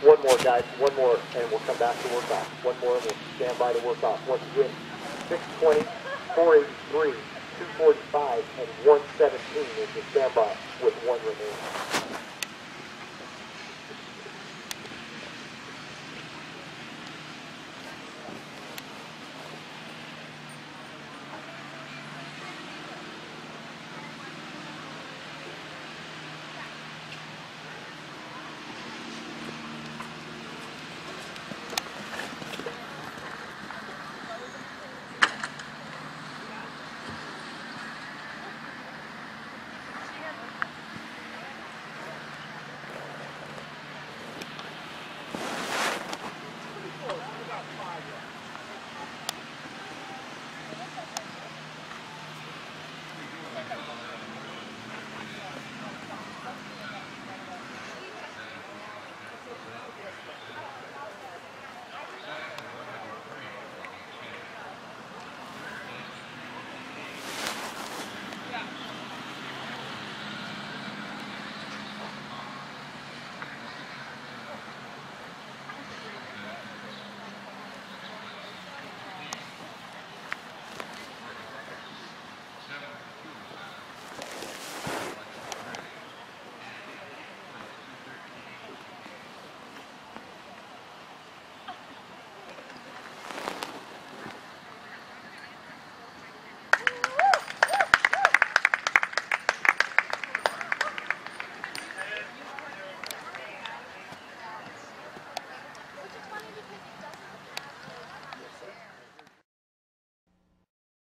One more, guys. One more, and we'll come back to work off. One more, and we'll stand by to work off. Once again, 620, 483, 245, and 117 is the standby with one remaining.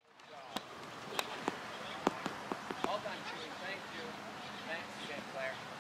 Thank you. Thanks again, Claire.